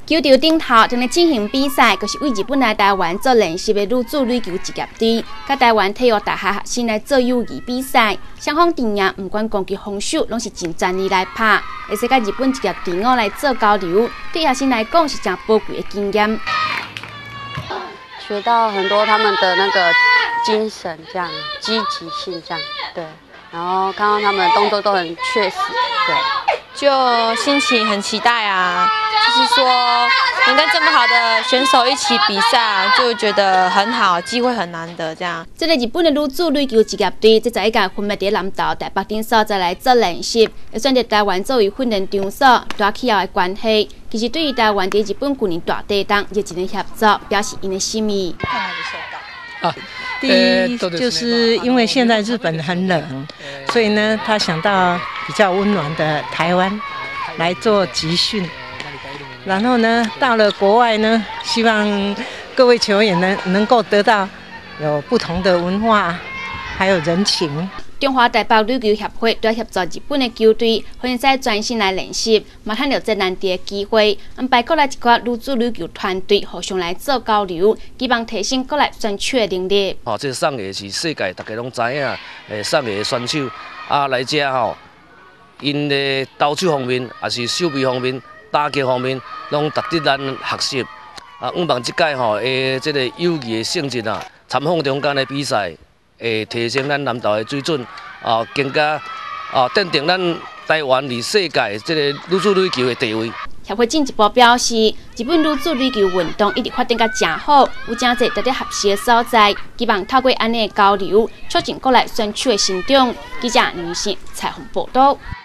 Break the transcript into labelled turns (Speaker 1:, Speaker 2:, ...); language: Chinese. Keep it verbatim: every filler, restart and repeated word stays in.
Speaker 1: 球场顶头正在进行比赛，就是为日本来台湾做练习的女子垒球职业队，甲台湾体育大学学生来做友谊比赛。双方阵营不管攻击防守，拢是真全力来拍，会使甲日本职业队伍来做交流，对学生来讲是真宝贵的经验。
Speaker 2: 学到很多他们的那个精神，这样积极性这样，对。然后看到他们的动作都很确实，对。
Speaker 3: 就心情很期待啊，就是说能跟这么好的选手一起比赛，就觉得很好，机会很难得这样。
Speaker 1: 这个日本的女子垒球职业队，这十一届分别在南投、台北等所在来做练习，会选择台湾作为训练场所，大气候的关系，其实对于台湾在日本去年大地震热情的合作，表示因的心意。
Speaker 4: 啊，第一就是因为现在日本很冷，所以呢，他想到比较温暖的台湾来做集训。然后呢，到了国外呢，希望各位球员能能够得到有不同的文化，还有人情。
Speaker 1: 中华台北垒球协会在协助日本的球队，可以使专心来练习，嘛趁到这难得的机会，安排国内一寡女子垒球团队互相来做交流，希望提升国内选手的能力。
Speaker 5: 哦，这送的是世界大家拢知影，诶，送的选手啊来遮吼，因的投手方面，也是手臂方面、打击方面，拢值得咱学习。啊，希望这届吼，诶，这个友谊的性质啊，参访中间的比赛。会提升咱南投的水准，啊，更加啊，奠定咱台湾伫世界这个女子垒球的地位。
Speaker 1: 协会进一步表示，日本女子垒球运动一直发展甲真好，有真侪值得学习的所在，希望透过安尼的交流，促进国内选手的成长。记者林信采访报道。